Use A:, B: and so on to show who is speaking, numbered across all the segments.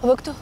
A: Вы кто?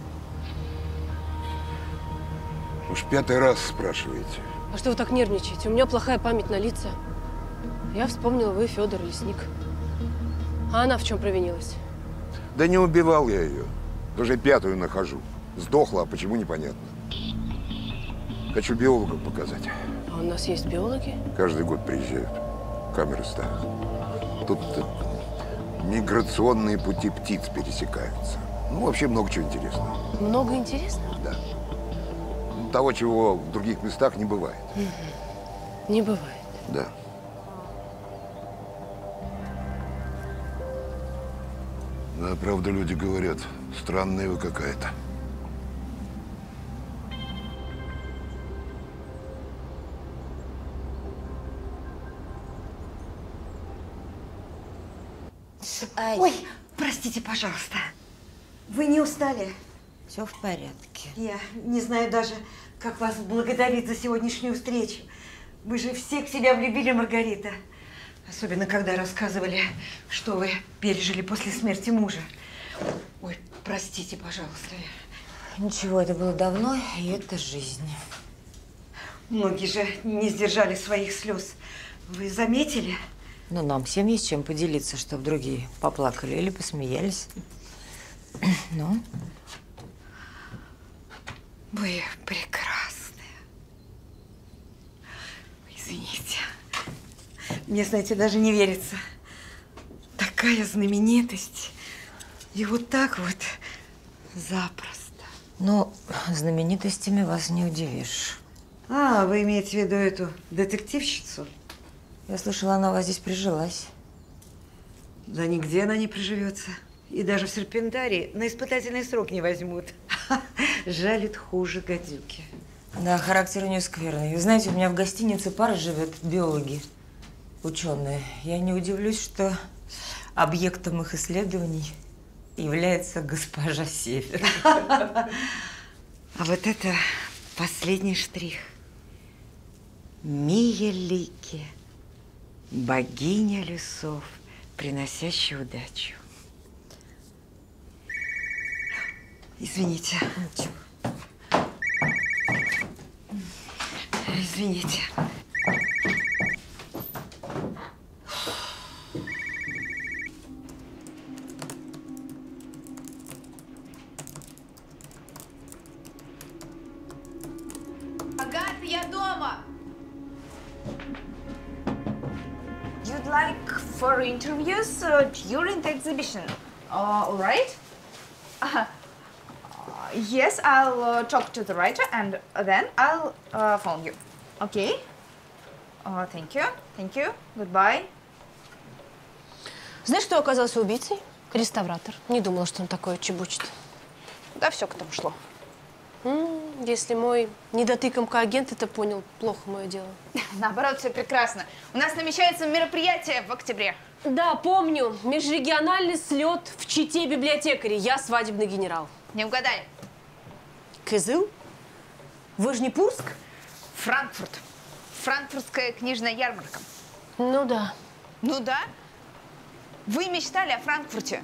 B: Уж 5-й раз спрашиваете.
A: А что вы так нервничаете? У меня плохая память на лица. Я вспомнила, вы Федор Лесник. А она в чем провинилась?
B: Да не убивал я ее. Уже 5-ю нахожу. Сдохла, а почему непонятно. Хочу биологам показать.
A: А у нас есть биологи?
B: Каждый год приезжают. Камеры ставят. Тут миграционные пути птиц пересекаются. Ну, вообще много чего интересного.
A: Много интересного?
B: Да. Того, чего в других местах не бывает.
A: Не бывает.
B: Да. Да, правда, люди говорят, странная вы какая-то.
C: Ой, простите, пожалуйста. Вы не устали?
D: Все в порядке.
C: Я не знаю даже, как вас благодарить за сегодняшнюю встречу. Вы же все к себя влюбили, Маргарита. Особенно, когда рассказывали, что вы пережили после смерти мужа. Ой, простите, пожалуйста.
D: Ничего, это было давно, и это жизнь.
C: Многие же не сдержали своих слез. Вы заметили?
D: Ну, нам всем есть чем поделиться, чтобы другие поплакали или посмеялись. Ну?
C: Вы прекрасные. Извините. Мне, знаете, даже не верится. Такая знаменитость. И вот так вот запросто.
D: Ну, знаменитостями вас не удивишь.
C: А, вы имеете в виду эту детективщицу?
D: Я слышала, она у вас здесь прижилась.
C: Да нигде она не приживется. И даже в Серпентарии на испытательный срок не возьмут. Жалит хуже гадюки.
D: Да, характер у нее скверный. Вы знаете, у меня в гостинице пара живет, биологи, ученые. Я не удивлюсь, что объектом их исследований является госпожа Север.
C: А вот это последний штрих. Мия Лики, богиня лесов, приносящая удачу. Извините.
D: Ничего.
C: Извините.
E: Агата, я дома!
F: You'd like for interviews during the exhibition? All right. Yes, I'll talk to the writer and then I'll phone you. Okay. Thank you. Thank you. Goodbye.
A: Знаешь, кто оказался убийцей? Реставратор. Не думала, что он такое чебучит.
F: Да все к тому шло.
A: Если мой недотыкомка агент это понял, плохо мое дело.
F: Наоборот, все прекрасно. У нас намечается мероприятие в октябре.
A: Да, помню. Межрегиональный слет в Чите библиотекарей. Я свадебный генерал.
F: Не угадали.
A: Кызыл? Выжнепурск?
F: Франкфурт. Франкфуртская книжная ярмарка.
A: Ну да.
F: Ну да. Вы мечтали о Франкфурте.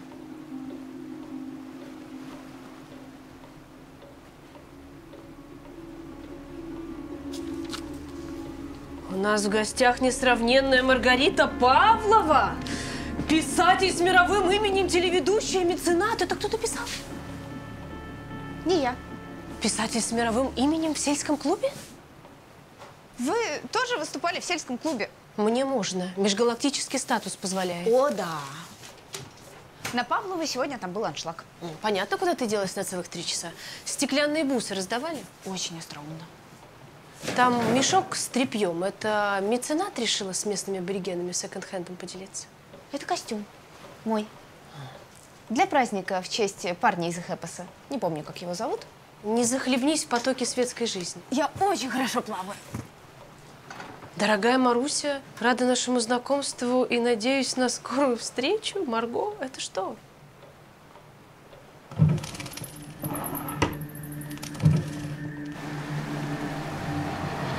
A: У нас в гостях несравненная Маргарита Павлова. Писатель с мировым именем, телеведущая, меценат. Это кто-то писал?
F: Не я.
A: Писатель с мировым именем в сельском клубе?
F: Вы тоже выступали в сельском клубе?
A: Мне можно. Межгалактический статус позволяет.
F: О, да. На Павловой сегодня там был аншлаг.
A: Понятно, куда ты делась на целых 3 часа. Стеклянные бусы раздавали?
F: Очень остроумно.
A: Там мешок с тряпьем. Это меценат решила с местными аборигенами секонд-хендом поделиться?
F: Это костюм. Мой. Для праздника в честь парня из Хэппоса. Не помню, как его зовут.
A: Не захлебнись в потоке светской жизни.
F: Я очень хорошо плаваю.
A: Дорогая Маруся, рада нашему знакомству и надеюсь на скорую встречу. Марго, это что?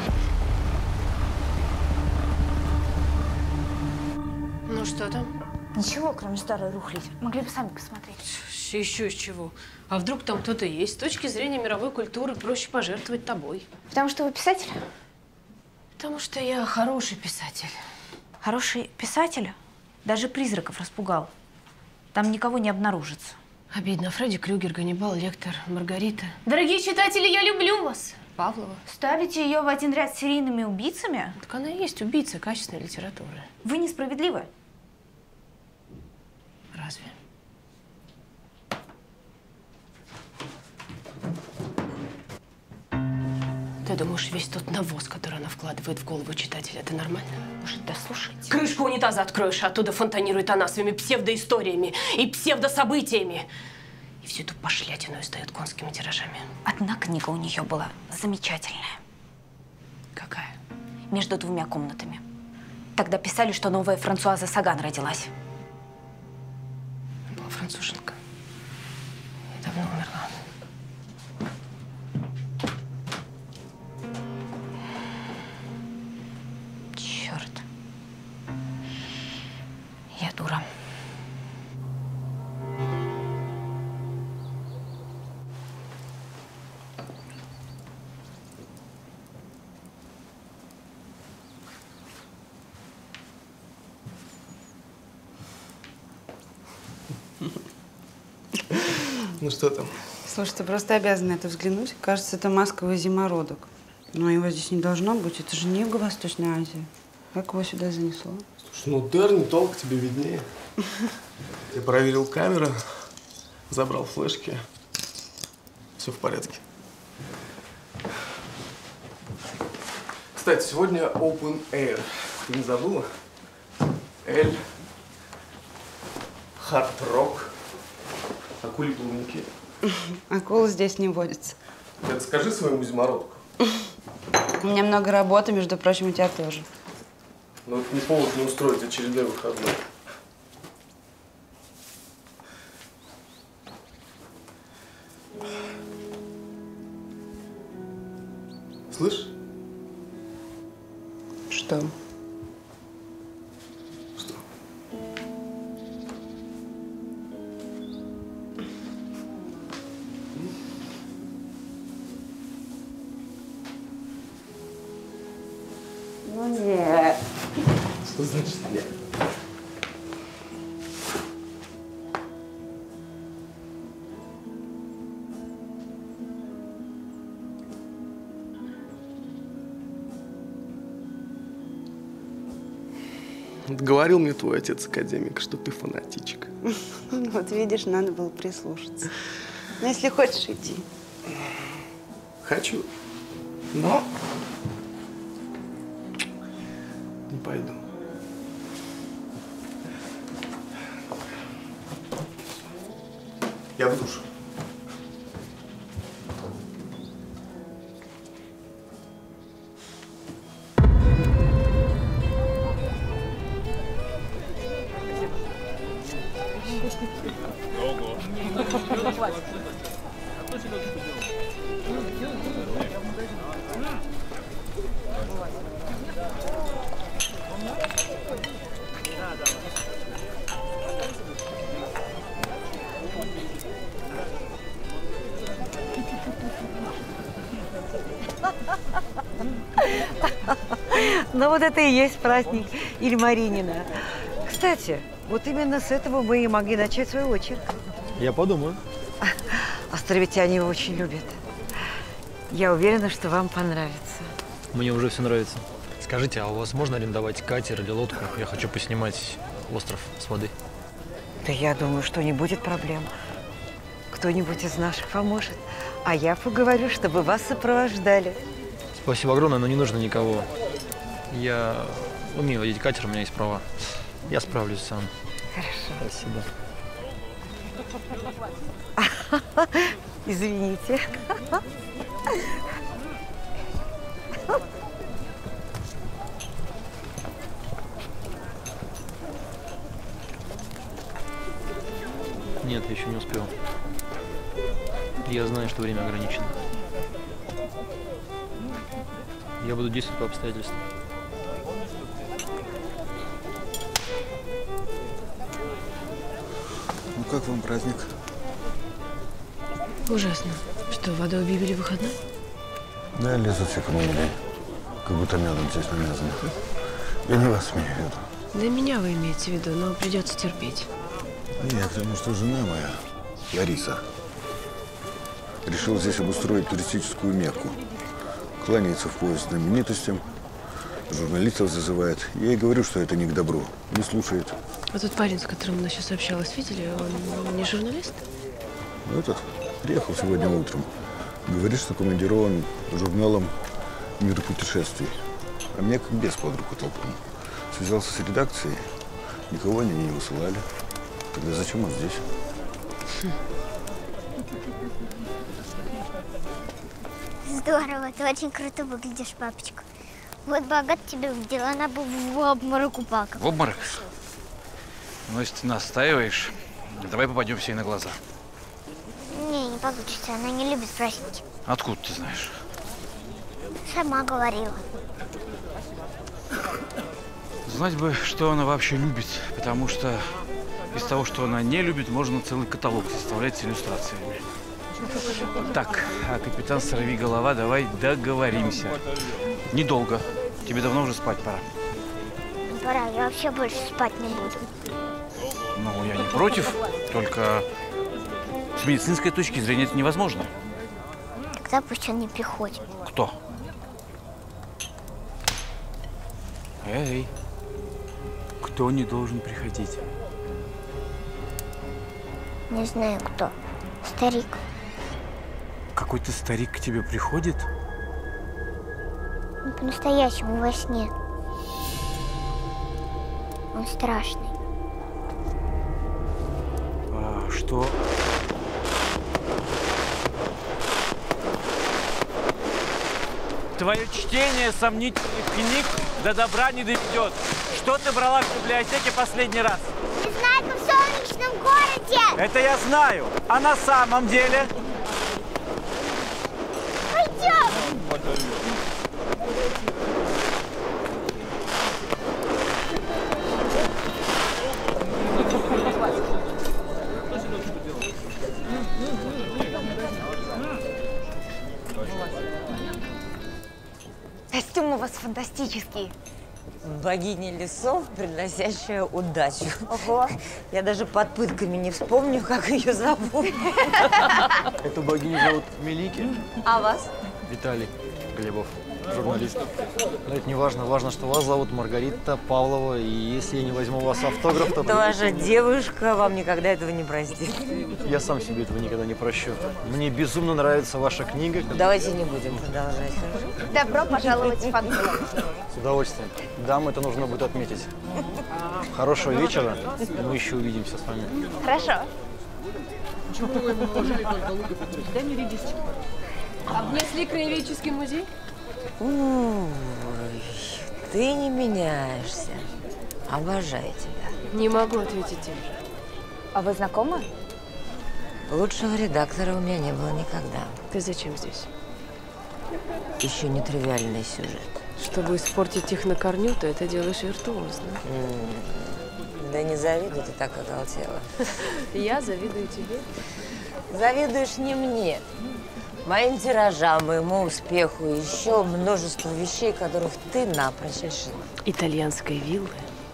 A: Ну что там?
F: Ничего, кроме старой рухляди. Могли бы сами посмотреть.
A: Еще из чего? А вдруг там кто-то есть? С точки зрения мировой культуры проще пожертвовать тобой.
F: Потому что вы писатель?
A: Потому что я хороший писатель.
F: Хороший писатель даже призраков распугал. Там никого не обнаружится.
A: Обидно. Фредди Крюгер, Ганнибал, Лектор, Маргарита. Дорогие читатели, я люблю вас. Павлова.
F: Ставите ее в один ряд с серийными убийцами?
A: Так она и есть убийца качественной литературы.
F: Вы несправедливы.
A: Разве? Ты думаешь, весь тот навоз, который она вкладывает в голову читателя, это нормально?
F: Может, дослушайте?
A: Крышку унитаза откроешь, а оттуда фонтанирует она своими псевдоисториями и псевдособытиями. И всю эту пошлятину издает конскими тиражами.
F: Одна книга у нее была замечательная.
A: Какая?
F: Между двумя комнатами. Тогда писали, что новая Франсуаза Саган родилась.
A: Была француженка. И давно умерла.
F: Черт. Я дура.
G: Ну что там?
H: Слушай, ты просто обязан на это взглянуть. Кажется, это масковый зимородок. Но его здесь не должно быть. Это же не Юго-Восточная Азия. Как его сюда занесло?
G: Слушай, ну ты орнитолог, тебе виднее. Я проверил камеры, забрал флешки. Все в порядке. Кстати, сегодня Open Air. Ты не забыла? Эль, хард-рок, акули-плавники.
H: Акулы здесь не водятся.
G: Это скажи своему зимородку.
H: У меня много работы, между прочим, у тебя тоже.
G: Но это не повод не устроить очередной выходной. Слышь?
H: Что?
G: Что?
H: Ну нет.
G: Что значит нет? Говорил мне твой отец-академик, что ты фанатичка.
H: Вот видишь, надо было прислушаться. Ну, если хочешь идти.
G: Хочу, но не пойду. Я в душ.
C: Ну вот это и есть праздник Ильмаринина. Кстати, вот именно с этого мы и могли начать свой очерк.
I: Я подумаю.
C: Островитяне его очень любят. Я уверена, что вам понравится.
I: Мне уже все нравится. Скажите, а у вас можно арендовать катер или лодку? Я хочу поснимать остров с воды.
C: Да я думаю, что не будет проблем. Кто-нибудь из наших поможет. А я поговорю, чтобы вас сопровождали.
I: Спасибо огромное, но не нужно никого. Я умею водить катер, у меня есть права. Я справлюсь сам.
C: Хорошо.
I: Спасибо.
C: Извините.
I: Нет, я еще не успел. Я знаю, что время ограничено. Я буду действовать по обстоятельствам.
J: как вам праздник?
A: Ужасно. Что, вода объявили выходной?
J: Да, лезут все командиры. Как будто медом здесь намазано. Я не вас имею в виду.
A: Да меня вы имеете в виду, но придется терпеть.
J: Нет, потому что жена моя, Лариса, решила здесь обустроить туристическую Мекку. Кланяется в пояс знаменитостям, журналистов зазывает. Я ей говорю, что это не к добру. Не слушает.
A: А тот парень, с которым она сейчас общалась, видели? Он не журналист?
J: Ну, этот приехал сегодня утром. Говорит, что командирован журналом «Мир путешествий». А меня как бес под руку толкнул. Связался с редакцией. Никого они не высылали. Тогда зачем он здесь?
K: Здорово, ты очень круто выглядишь, папочка. Вот бы Агата тебя увидела, она бы в обморок упала.
L: В обморок? Ну, если ты настаиваешь, давай попадем все ей на глаза.
K: Не получится, она не любит праздники.
L: Откуда ты знаешь?
K: Сама говорила.
L: Знать бы, что она вообще любит, потому что из того, что она не любит, можно целый каталог составлять с иллюстрациями. Так, а капитан Сорвиголова, давай договоримся. Недолго. Тебе давно уже спать пора.
K: Не пора, я вообще больше спать не буду.
L: Ну, я не против, только с медицинской точки зрения это невозможно.
K: Тогда пусть он не приходит.
L: Кто? Эй, кто не должен приходить?
K: Не знаю кто. Старик.
L: Какой-то старик к тебе приходит?
K: Не по-настоящему, во сне. Он страшный.
L: А что? Твое чтение сомнительных книг до добра не доведет. Что ты брала в библиотеке последний раз?
K: Незнайка в солнечном городе!
L: Это я знаю. А на самом деле?
K: Пойдем!
F: Костюм у вас фантастический.
D: Богиня лесов, приносящая удачу.
F: Ого.
D: Я даже под пытками не вспомню, как ее зовут.
I: Эту богиню зовут Мелики.
D: А вас?
I: Виталий Глебов, журналист. Но это не важно. Важно, что вас зовут Маргарита Павлова. И если я не возьму у вас автограф, то...
D: Это ваша девушка вам никогда этого не простит.
I: Я сам себе этого никогда не прощу. Мне безумно нравится ваша книга.
D: Давайте не будем продолжать, хорошо?
F: Добро пожаловать в фан-клуб.
I: С удовольствием. Дам, это нужно будет отметить. Хорошего вечера. Мы еще увидимся с вами.
F: Хорошо.
A: Дай мне редисочку. Обнесли краеведческий музей?
D: Ой, ты не меняешься. Обожаю тебя.
A: Не могу ответить тем же.
F: А вы знакомы?
D: Лучшего редактора у меня не было никогда.
A: Ты зачем здесь?
D: Еще не тривиальный сюжет.
A: Чтобы испортить их на корню, ты это делаешь виртуозно.
D: Да не завидуй, ты так оголтела.
A: Я завидую тебе.
D: Завидуешь не мне. Моим тиражам, моему успеху, еще множество вещей, которых ты напрочь лишена.
A: Итальянской виллы.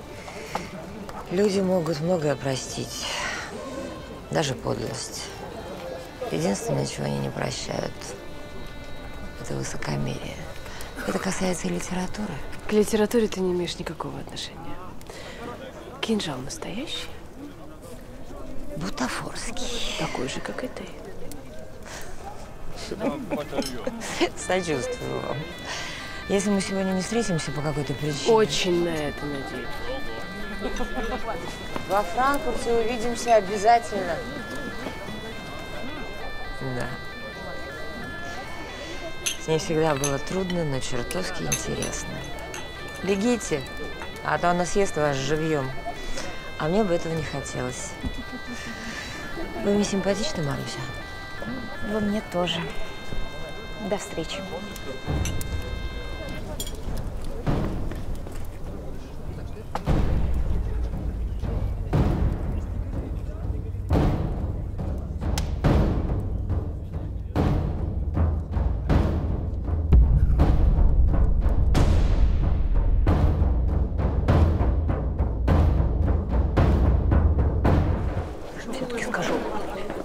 D: Люди могут многое простить, даже подлость. Единственное, чего они не прощают, это высокомерие. Это касается и литературы.
A: К литературе ты не имеешь никакого отношения. Кинжал настоящий?
D: Бутафорский.
A: Такой же, как и ты.
D: Сочувствую вам. Если мы сегодня не встретимся по какой-то причине…
A: Очень на это надеюсь.
D: Во Франкфурте увидимся обязательно. Да. С ней всегда было трудно, но чертовски интересно. Бегите, а то она съест вас живьем. А мне бы этого не хотелось. Вы мне симпатичны, Маруся?
F: Вы мне тоже. До встречи.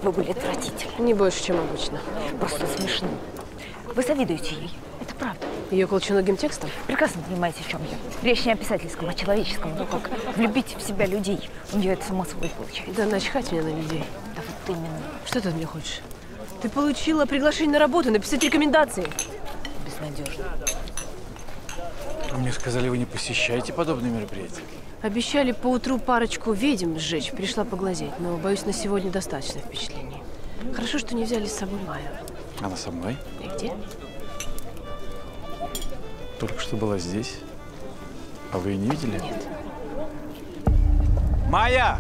M: Вы были отвратительны.
A: Не больше, чем обычно.
M: Просто смешно. Вы завидуете ей. Это правда.
A: Ее колченогим текстом?
M: Прекрасно понимаете, о чем я. Речь не о писательском, а человеческом. Ну как влюбить в себя людей. У нее это само собой получается.
A: Да начхать мне на людей.
M: Да вот именно.
A: Что ты от меня хочешь? Ты получила приглашение на работу, написать рекомендации.
M: Безнадежно.
L: Мне сказали, вы не посещаете подобные мероприятия.
A: Обещали поутру парочку ведьм сжечь. Пришла поглазеть, но, боюсь, на сегодня достаточно впечатлений. Хорошо, что не взяли с собой Майю.
L: Она со мной?
A: И где?
L: Только что была здесь. А вы ее не видели?
A: Нет.
L: Майя!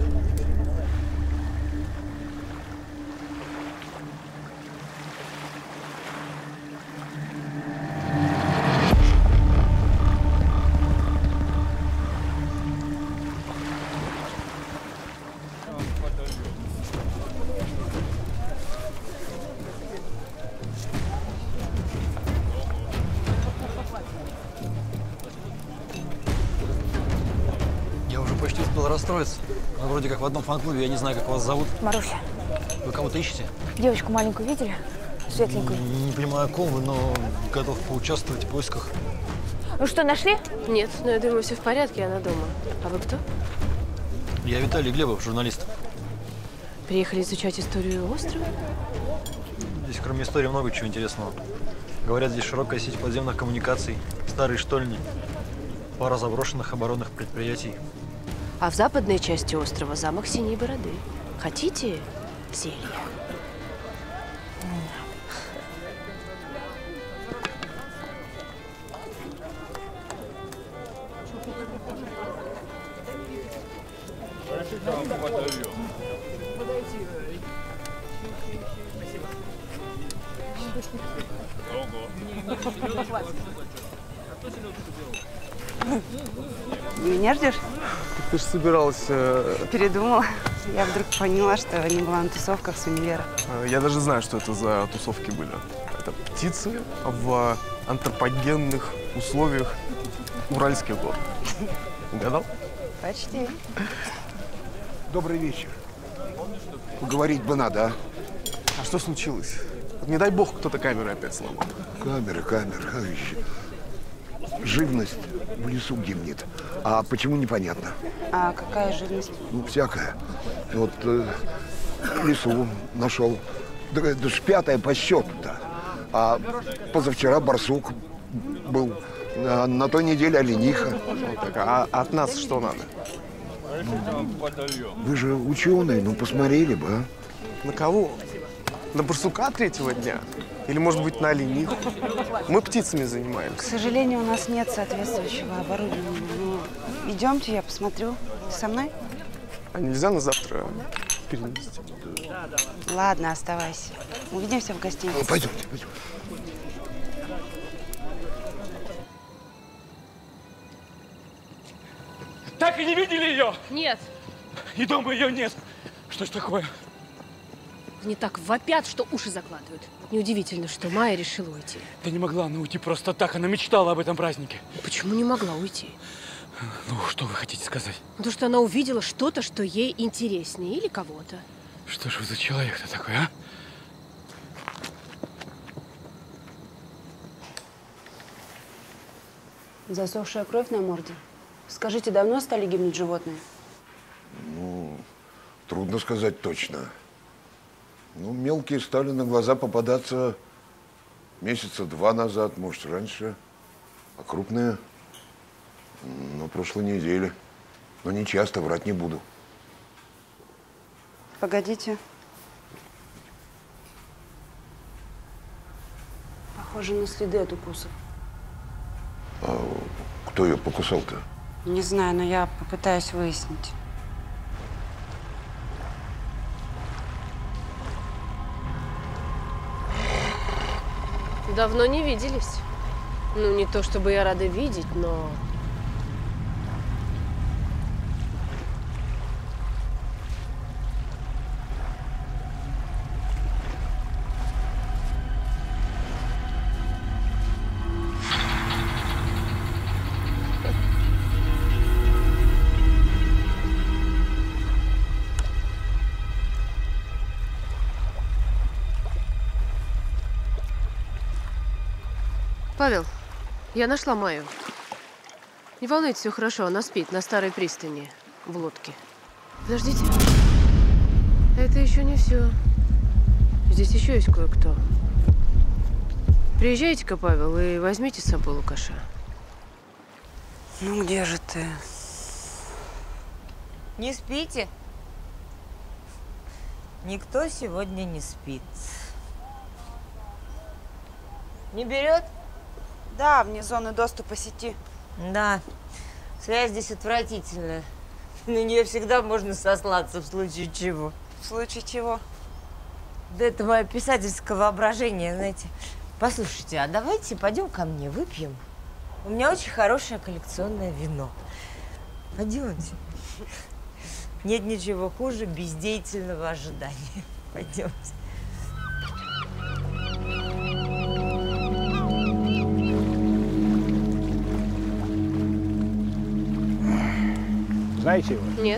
I: Почти успел расстроиться. Мы вроде как в одном фан-клубе, я не знаю, как вас зовут.
M: Маруся.
I: Вы кого-то ищете?
M: Девочку маленькую видели? Светленькую.
I: Не понимаю, о ком вы, но готов поучаствовать в поисках.
M: Ну что, нашли?
A: Нет, но я думаю, все в порядке, она дома. А вы кто?
I: Я Виталий Глебов, журналист.
A: Приехали изучать историю острова?
I: Здесь кроме истории много чего интересного. Говорят, здесь широкая сеть подземных коммуникаций, старые штольни, пара заброшенных оборонных предприятий.
A: А в западной части острова замок Синей Бороды. Хотите зелье?
H: Меня ждешь?
G: Ты же собиралась…
H: Передумала. Я вдруг поняла, что не была на тусовках с универа.
G: Я даже знаю, что это за тусовки были. Это птицы в антропогенных условиях уральских гор. Угадал?
H: Почти.
B: Добрый вечер. Поговорить бы надо, а?
G: А что случилось? Вот не дай бог, кто-то камеры опять сломал.
B: Камера. Живность в лесу гибнет. А почему, непонятно.
H: А какая живность?
B: Ну, всякая. Вот в лесу нашел. Да ж 5-е по счету-то. А позавчера барсук был. А на той неделе олениха.
G: Вот так, а от нас что надо?
B: Вы же ученые, ну посмотрели бы, а?
G: На кого? На барсука 3-го дня? Или, может быть, на олениху? Мы птицами
H: К
G: занимаемся.
H: сожалению, у нас нет соответствующего оборудования. Но идемте, я посмотрю. Ты со мной?
G: А нельзя на завтра перенести?
H: Ладно, оставайся. Увидимся в гостинице.
B: Пойдемте.
N: Так и не видели ее?
A: Нет.
N: И дома ее нет. Что ж такое?
A: Они так вопят, что уши закладывают. Неудивительно, что Майя решила уйти.
N: Да не могла она уйти просто так. Она мечтала об этом празднике.
A: Почему не могла уйти?
N: Ну, что вы хотите сказать?
A: Потому что она увидела что-то, что ей интереснее или кого-то.
N: Что ж вы за человек-то такой, а?
H: Засохшая кровь на морде. Скажите, давно стали гибнуть животные?
B: Ну, трудно сказать точно. Ну, мелкие стали на глаза попадаться месяца 2 назад, может, раньше. А крупные на прошлой неделе. Но не часто, врать не буду.
H: Погодите. Похоже на следы от укусов.
B: А кто ее покусал-то?
H: Не знаю, но я попытаюсь выяснить.
A: Давно не виделись. Ну, не то чтобы я рада видеть, но… Павел, я нашла Майю. Не волнуйтесь, все хорошо. Она спит на старой пристани в лодке. Подождите. Это еще не все. Здесь еще есть кое-кто. Приезжайте-ка, Павел, и возьмите с собой Лукаша.
H: Ну где же ты?
D: Не спите? Никто сегодня не спит. Не берет?
H: Да, вне зоны доступа сети.
D: Да, связь здесь отвратительная. На нее всегда можно сослаться в случае чего.
H: В случае чего?
D: Да это мое писательское воображение, знаете. Послушайте, а давайте пойдем ко мне, выпьем. У меня очень хорошее коллекционное вино. Пойдемте. Нет ничего хуже бездеятельного ожидания. Пойдемте.
O: Знаете его?
A: Нет.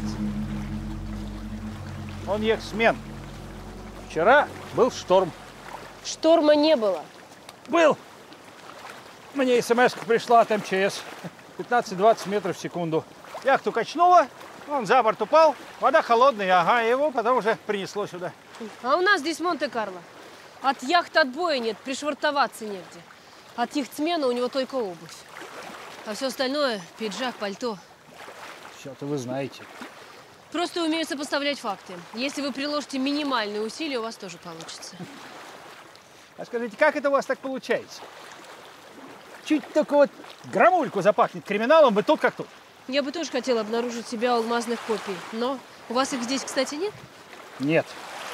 O: Он яхтсмен. Вчера был шторм.
A: Шторма не было.
O: Был. Мне смс-ка пришла от МЧС. 15-20 метров в секунду. Яхту качнуло, он за борт упал. Вода холодная, ага, его потом уже принесло сюда.
A: А у нас здесь Монте-Карло. От яхты отбоя нет, пришвартоваться негде. От яхтсмена у него только обувь. А все остальное – пиджак, пальто.
O: Все-то вы знаете.
A: Просто умею сопоставлять факты. Если вы приложите минимальные усилия, у вас тоже получится.
O: А скажите, как это у вас так получается? Чуть только вот грамульку запахнет криминалом, вы тут как тут.
A: Я бы тоже хотела обнаружить себя у алмазных копий. Но у вас их здесь, кстати, нет?
O: Нет.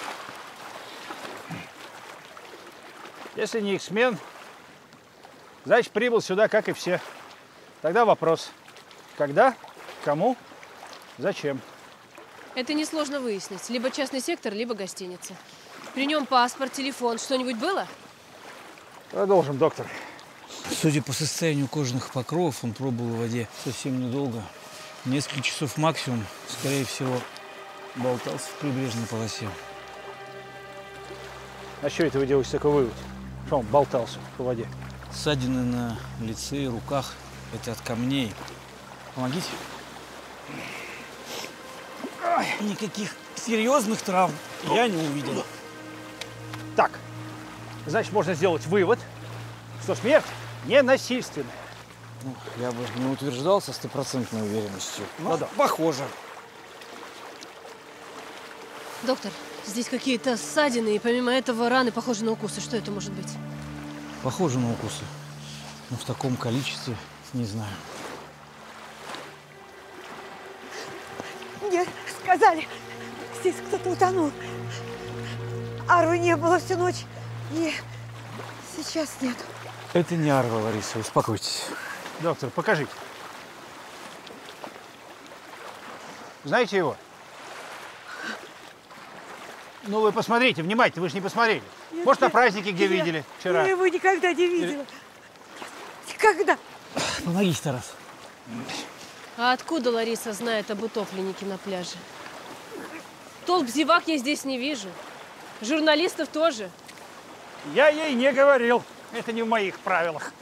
O: Если не яхтсмен, значит, прибыл сюда, как и все. Тогда вопрос. Когда, кому, зачем?
A: Это несложно выяснить. Либо частный сектор, либо гостиница. При нем паспорт, телефон. Что-нибудь было?
O: Продолжим, доктор.
L: Судя по состоянию кожаных покровов, он пробыл в воде совсем недолго. Несколько часов максимум, скорее всего, болтался в прибрежной полосе.
O: А что это вы делаете такой вывод? Что он болтался по воде?
L: Ссадины на лице и руках – это от камней. Помогите. Никаких серьезных травм я не увидел.
O: Так, значит, можно сделать вывод, что смерть ненасильственная.
L: Ну, я бы не утверждал со стопроцентной уверенностью.
O: Ну да.
L: Похоже.
A: Доктор, здесь какие-то ссадины, и помимо этого раны похожи на укусы. Что это может быть?
L: Похоже на укусы. Но в таком количестве не знаю.
C: Мне сказали, здесь кто-то утонул. Арвы не было всю ночь, и сейчас нет.
L: Это не Арва, Лариса, успокойтесь.
O: Доктор, покажите. Знаете его? Ну, вы посмотрите внимательно, вы же не посмотрели.
C: Нет,
O: Может, на празднике где видели вчера?
C: Я его никогда не видела. Никогда.
L: Помогите, Тарас.
A: А откуда Лариса знает об утопленнике на пляже? Толп зевак я здесь не вижу. Журналистов тоже.
O: Я ей не говорил. Это не в моих правилах.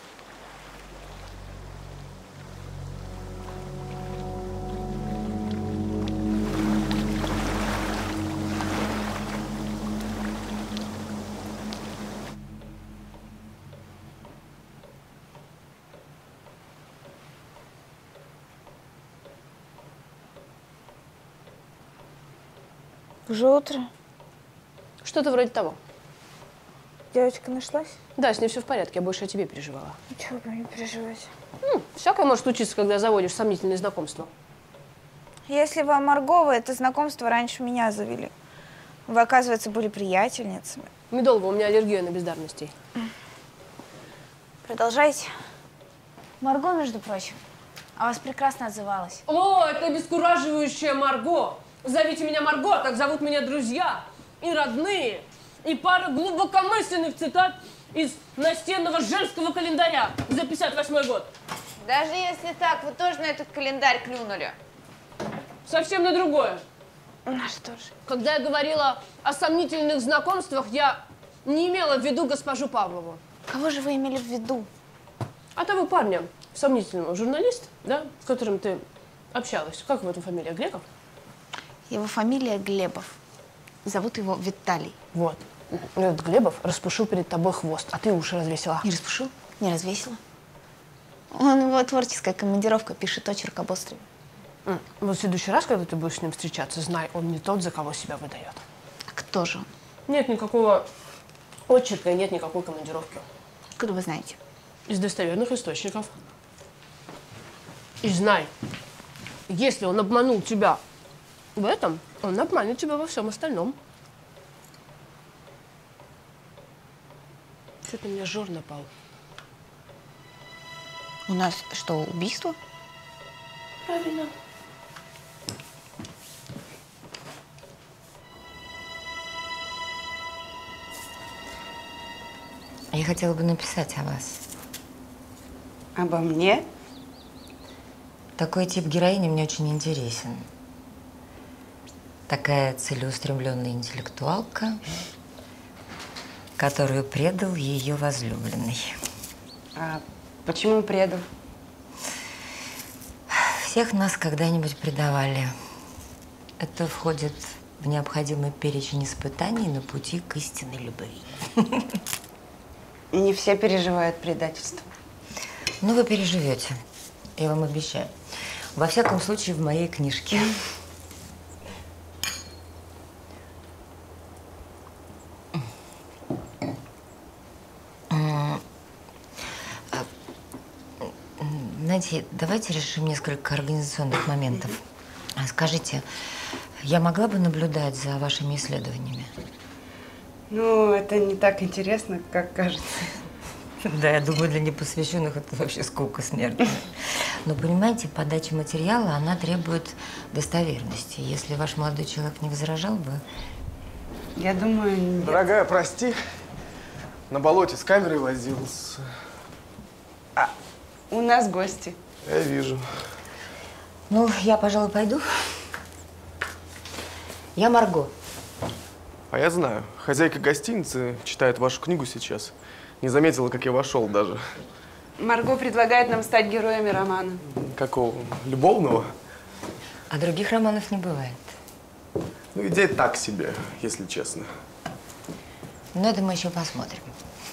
F: Уже утро?
A: Что-то вроде того.
F: Девочка нашлась?
A: Да, с ней все в порядке, я больше о тебе переживала.
F: Ничего бы не переживать.
A: Всякое может случиться, когда заводишь сомнительные знакомства.
F: Если вы о Марго, это знакомство раньше меня завели. Вы, оказывается, были приятельницами.
A: Медолова, у меня аллергия на бездарностей.
F: Продолжайте. Марго, между прочим, о вас прекрасно отзывалась.
A: О, это обескураживающая Марго. Зовите меня Марго, так зовут меня друзья и родные. И пара глубокомысленных цитат из настенного женского календаря за 58-й год.
E: Даже если так, вы тоже на этот календарь клюнули.
A: Совсем на другое.
F: На что же?
A: Когда я говорила о сомнительных знакомствах, я не имела в виду госпожу Павлову.
F: Кого же вы имели в виду?
A: А того парня, сомнительного, журналист, да, с которым ты общалась, как его фамилия, Греков?
F: Его фамилия Глебов. Зовут его Виталий.
A: Вот. Этот Глебов распушил перед тобой хвост, а ты уши развесила.
F: Не распушил, не развесила. Он его творческая командировка, пишет очерк об острове.
A: Вот в следующий раз, когда ты будешь с ним встречаться, знай, он не тот, за кого себя выдает.
F: А кто же он?
A: Нет никакого очерка и нет никакой командировки.
F: Откуда вы знаете?
A: Из достоверных источников. И знай, если он обманул тебя в этом, он обманет тебя во всем остальном. Что-то у меня жор напал.
F: У нас что, убийство?
A: Правильно.
D: Я хотела бы написать о вас.
H: Обо мне?
D: Такой тип героини мне очень интересен. Такая целеустремленная интеллектуалка, которую предал ее возлюбленный.
H: А почему предал?
D: Всех нас когда-нибудь предавали. Это входит в необходимый перечень испытаний на пути к истинной любви.
H: Не все переживают предательство.
D: Ну, вы переживете. Я вам обещаю. Во всяком случае, в моей книжке. Знаете, давайте решим несколько организационных моментов. Скажите, я могла бы наблюдать за вашими исследованиями?
H: Ну, это не так интересно, как кажется.
D: Да, я думаю, для непосвященных это вообще скука смертная. Но, понимаете, подача материала, она требует достоверности. Если ваш молодой человек не возражал бы…
H: Я думаю, нет.
G: Дорогая, прости. На болоте с камерой возился.
H: У нас гости.
G: Я вижу.
D: Ну, я, пожалуй, пойду. Я Марго.
G: А я знаю. Хозяйка гостиницы читает вашу книгу сейчас. Не заметила, как я вошел даже.
H: Марго предлагает нам стать героями романа.
G: Какого? Любовного?
D: А других романов не бывает.
G: Ну, идея так себе, если честно.
D: Но это мы еще посмотрим.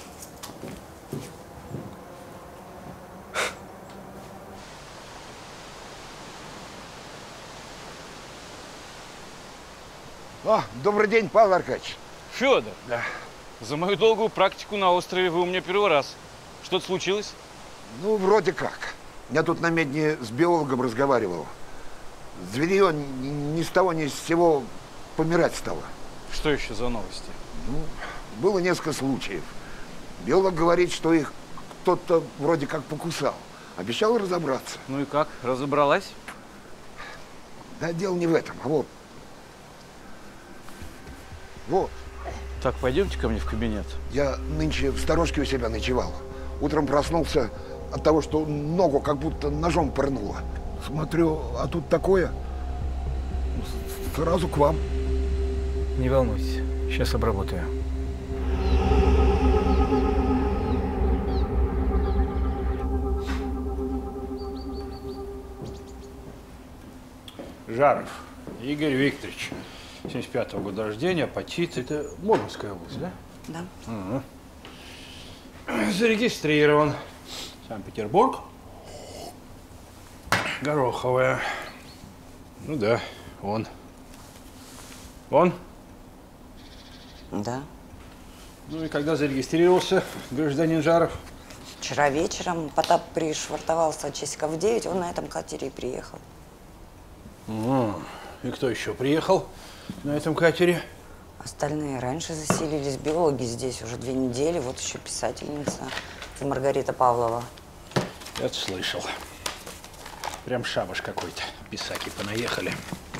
B: О, добрый день, Павел Аркадьевич.
L: Федор, да. За мою долгую практику на острове вы у меня первый раз. Что-то случилось?
B: Ну, вроде как. Я тут на медне с биологом разговаривал. Зверье ни с того ни с сего помирать стало.
L: Что еще за новости?
B: Ну, было несколько случаев. Биолог говорит, что их кто-то вроде как покусал. Обещал разобраться.
L: Ну и как? Разобралась?
B: Да, дело не в этом, а вот. Вот.
L: Так, пойдемте ко мне в кабинет.
B: Я нынче в сторожке у себя ночевал. Утром проснулся от того, что ногу как будто ножом пырнуло. Смотрю, а тут такое. Сразу к вам.
O: Не волнуйтесь, сейчас обработаю. Жаров Игорь Викторович, 75-го года рождения, апатит. Это Мурманская область, да?
H: Да.
O: Угу. Зарегистрирован. Санкт-Петербург. Гороховая. Ну да, он. Он?
P: Да.
O: Ну и когда зарегистрировался гражданин Жаров?
P: Вчера вечером Потап пришвартовался часиков в 9, он на этом катере и приехал.
O: И кто еще приехал на этом катере?
P: Остальные раньше заселились. Биологи здесь уже 2 недели. Вот еще писательница Маргарита Павлова.
O: Я слышал. Прям шабаш какой-то. Писаки понаехали.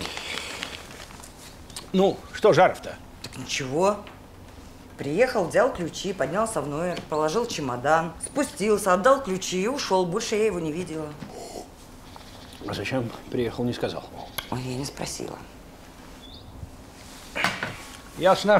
O: Ну, что Жаров-то?
P: Так ничего. Приехал, взял ключи, поднялся в номер, положил чемодан, спустился, отдал ключи и ушел. Больше я его не видела.
O: А зачем приехал, не сказал?
P: Ой, я не спросила.
O: Ясно.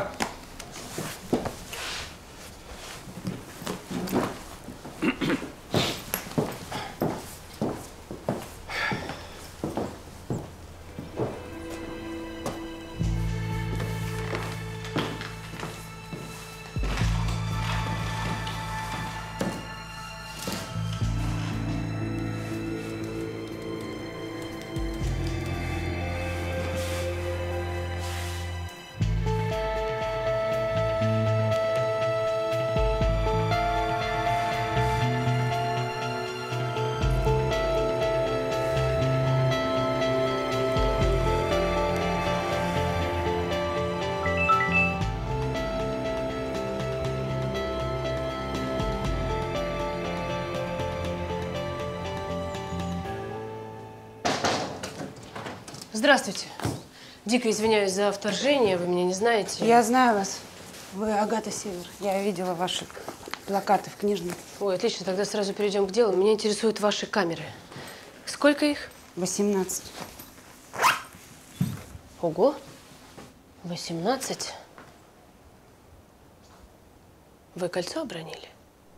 A: Здравствуйте. Дико извиняюсь за вторжение, вы меня не знаете.
H: Я знаю вас. Вы Агата Север. Я видела ваши плакаты в книжном.
A: Ой, отлично, тогда сразу перейдем к делу. Меня интересуют ваши камеры. Сколько их?
H: 18.
A: Ого, 18. Вы кольцо обронили?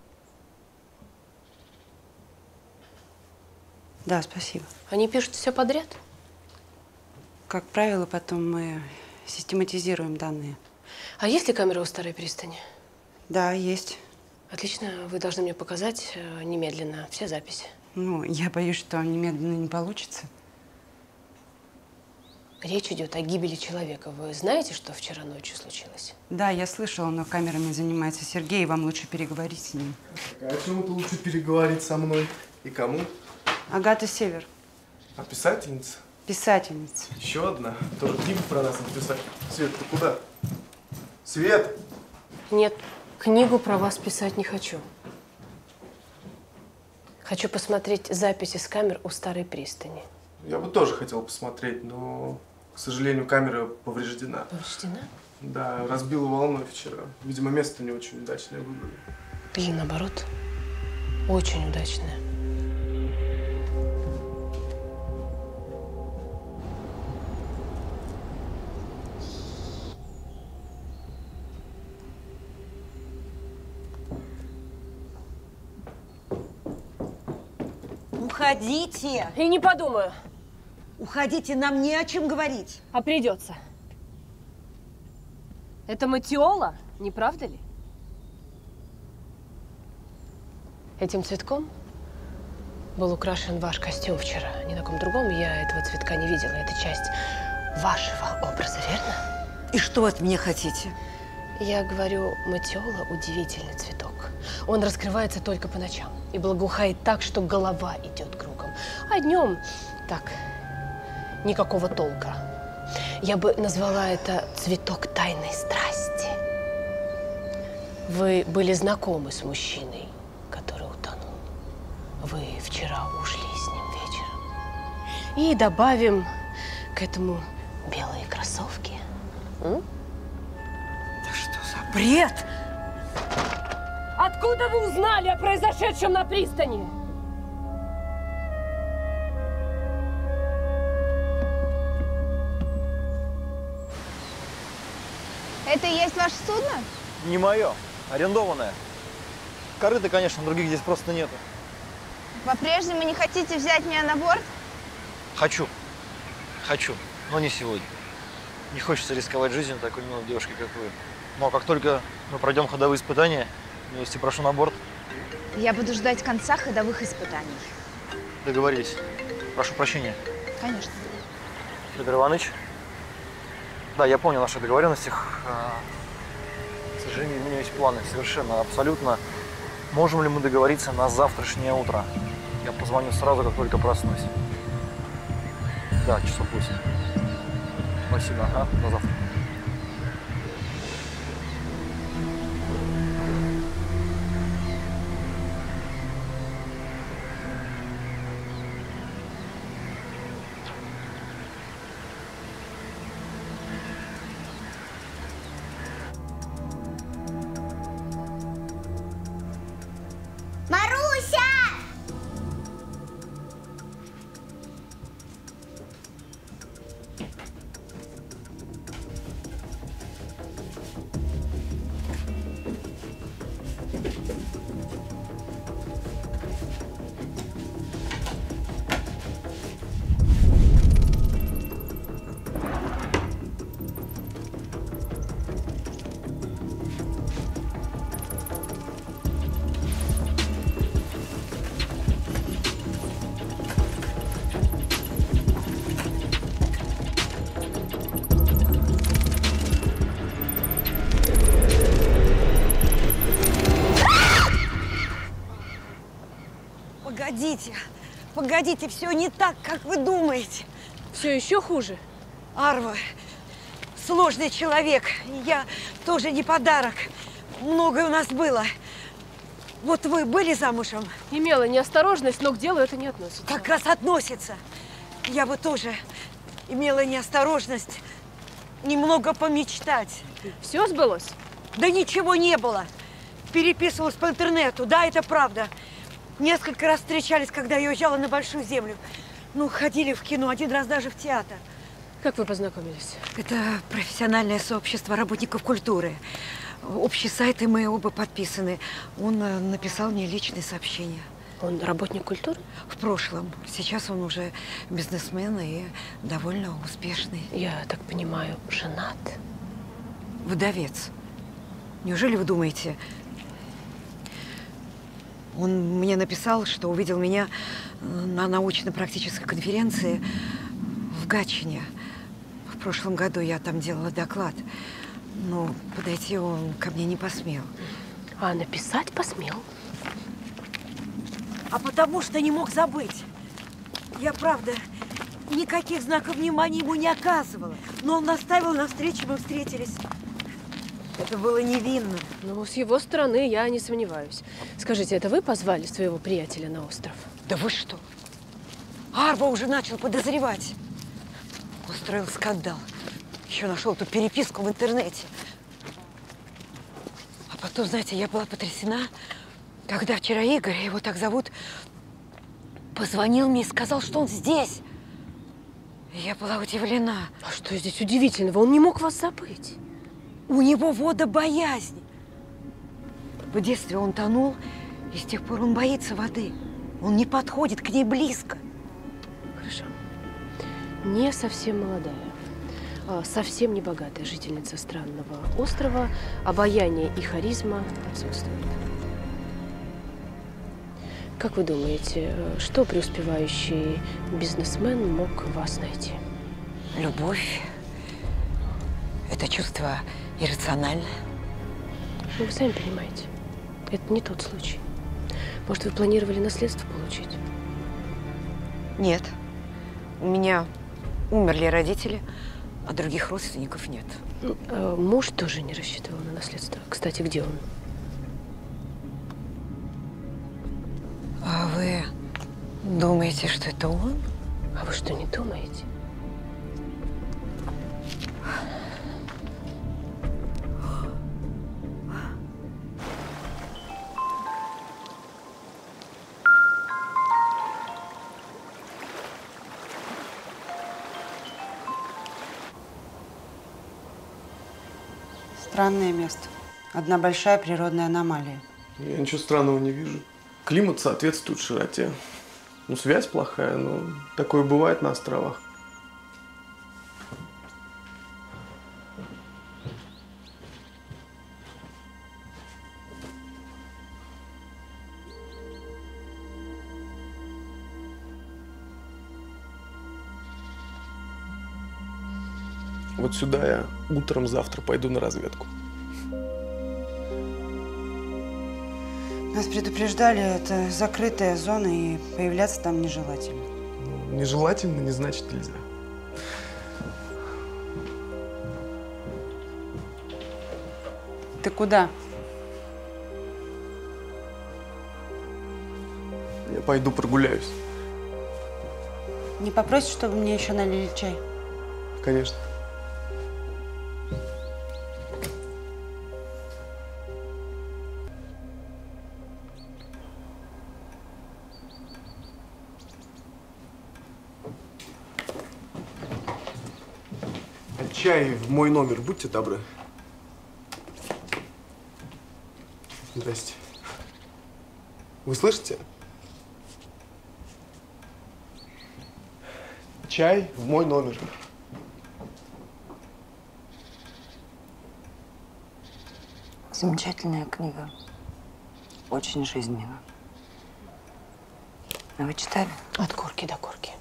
H: Да, спасибо.
A: Они пишут все подряд?
H: Как правило, потом мы систематизируем данные.
A: А есть ли камера у Старой пристани?
H: Да, есть.
A: Отлично, вы должны мне показать немедленно все записи.
H: Ну, я боюсь, что немедленно не получится.
A: Речь идет о гибели человека. Вы знаете, что вчера ночью случилось?
H: Да, я слышала, но камерами занимается Сергей, и вам лучше переговорить с ним.
G: А о чем-то лучше переговорить со мной. И кому?
H: Агата Север.
G: А писательница?
H: Писательница.
G: Еще одна. Тоже книгу про нас написать. Свет, ты куда? Свет!
A: Нет, книгу про вас писать не хочу. Хочу посмотреть записи с камер у Старой пристани.
G: Я бы тоже хотел посмотреть, но, к сожалению, камера повреждена.
A: Повреждена?
G: Да, разбила волной вчера. Видимо, место не очень удачное выбрали.
A: Или наоборот, очень удачное.
C: Уходите!
A: И не подумаю.
C: Уходите, нам не о чем говорить.
A: А придется. Это матиола, не правда ли? Этим цветком был украшен ваш костюм вчера. Ни на ком другом я этого цветка не видела. Это часть вашего образа, верно?
C: И что вы от меня хотите?
A: Я говорю, матиола – удивительный цветок. Он раскрывается только по ночам и благоухает так, что голова идет кругом. А днем так, никакого толка. Я бы назвала это цветок тайной страсти. Вы были знакомы с мужчиной, который утонул. Вы вчера ушли с ним вечером. И добавим к этому белые кроссовки.
C: Да что за бред?
A: Откуда вы узнали о произошедшем на пристани?
F: Это и есть ваше судно?
I: Не мое, арендованное. Корыта, конечно, других здесь просто нету.
F: По-прежнему не хотите взять меня на борт?
I: Хочу, но не сегодня. Не хочется рисковать жизнью такой милой девушки, как вы. Но как только мы пройдем ходовые испытания, милости прошу на борт.
F: Я буду ждать конца ходовых испытаний.
I: Договорились. Прошу прощения.
F: Конечно.
I: Федор Иванович? Да, я помню о наших договоренностях. К сожалению, изменились планы совершенно, абсолютно. Можем ли мы договориться на завтрашнее утро? Я позвоню сразу, как только проснусь. Да, часов 8. Спасибо, ага, до завтра.
K: Маруся!
C: Погодите, погодите, все не так, как вы думаете.
A: Все еще хуже.
C: Арва, сложный человек. Я тоже не подарок. Многое у нас было. Вот вы были замужем?
A: Имела неосторожность, но к делу это не относится.
C: Как раз относится. Я бы тоже имела неосторожность немного помечтать.
A: Все сбылось?
C: Да ничего не было. Переписывалась по интернету, да, это правда. Несколько раз встречались, когда я уезжала на Большую Землю. Ну, ходили в кино, один раз даже в театр.
A: Как вы познакомились?
C: Это профессиональное сообщество работников культуры. Общий сайт, и мы оба подписаны. Он написал мне личное сообщение.
A: Он работник культуры?
C: В прошлом. Сейчас он уже бизнесмен и довольно успешный.
A: Я так понимаю, женат?
C: Вдовец. Неужели вы думаете? Он мне написал, что увидел меня на научно-практической конференции в Гатчине. В прошлом году я там делала доклад. Но подойти он ко мне не посмел.
A: А написать посмел?
C: А потому что не мог забыть. Я, правда, никаких знаков внимания ему не оказывала. Но он наставил на встречу, мы встретились. Это было невинно.
A: Ну, с его стороны я не сомневаюсь. Скажите, это вы позвали своего приятеля на остров?
C: Да вы что? Арва уже начал подозревать. Устроил скандал. Еще нашел эту переписку в интернете. А потом, знаете, я была потрясена, когда вчера Игорь, его так зовут, позвонил мне и сказал, что он здесь. И я была удивлена.
A: А что здесь удивительного? Он не мог вас забыть.
C: У него водобоязнь. В детстве он тонул, и с тех пор он боится воды. Он не подходит к ней близко.
A: Хорошо. Не совсем молодая, совсем не богатая жительница странного острова. Обаяние и харизма отсутствуют. Как вы думаете, что преуспевающий бизнесмен мог в вас найти?
C: Любовь. Это чувство иррациональное.
A: Ну, вы сами понимаете, это не тот случай. Может, вы планировали наследство получить?
C: Нет. У меня умерли родители, а других родственников нет.
A: Муж тоже не рассчитывал на наследство. Кстати, где он?
C: А вы думаете, что это он?
A: А вы что, не думаете?
H: Странное место. Одна большая природная аномалия.
G: Я ничего странного не вижу. Климат соответствует широте. Ну, связь плохая, но такое бывает на островах. Вот сюда я утром завтра пойду на разведку.
H: Нас предупреждали, это закрытая зона, и появляться там нежелательно.
G: Нежелательно не значит нельзя.
H: Ты куда?
G: Я пойду прогуляюсь.
H: Не попросишь, чтобы мне еще налили чай?
G: Конечно. Чай в мой номер, будьте добры. Здрасте. Вы слышите? Чай в мой номер.
P: Замечательная книга. Очень жизненно. А вы читали?
A: От корки до корки.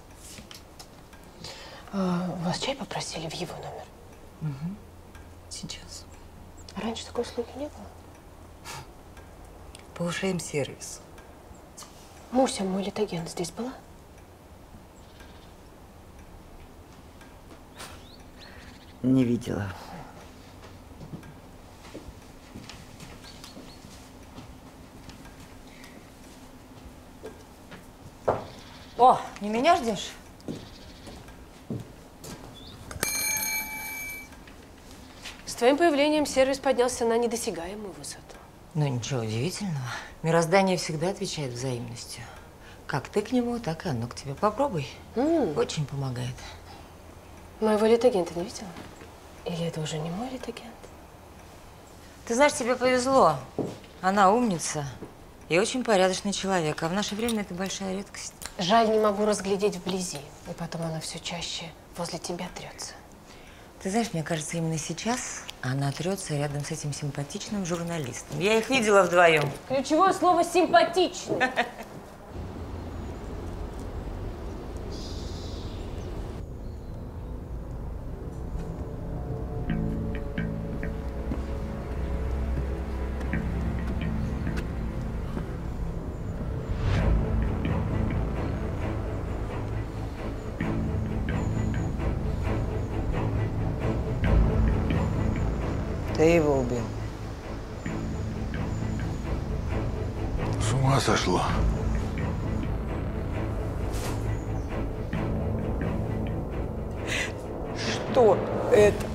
A: Вас чай попросили в его номер?
P: Угу. Сейчас.
A: Раньше такой услуги не было?
P: Повышаем сервис.
A: Муся, мой литагент, здесь была?
P: Не видела.
D: О, не меня ждешь?
A: твоим появлением сервис поднялся на недосягаемую высоту.
D: Ну, ничего удивительного. Мироздание всегда отвечает взаимностью. Как ты к нему, так и оно к тебе. Попробуй. Очень помогает.
A: Моего литагента не видела? Или это уже не мой литагент?
D: Ты знаешь, тебе повезло. Она умница и очень порядочный человек. А в наше время это большая редкость.
A: Жаль, не могу разглядеть вблизи. И потом она все чаще возле тебя трется.
D: Ты знаешь, мне кажется, именно сейчас она трется рядом с этим симпатичным журналистом. Я их видела вдвоем.
A: Ключевое слово «симпатичный».
D: Ты его убил.
J: С ума сошло.
D: Что это?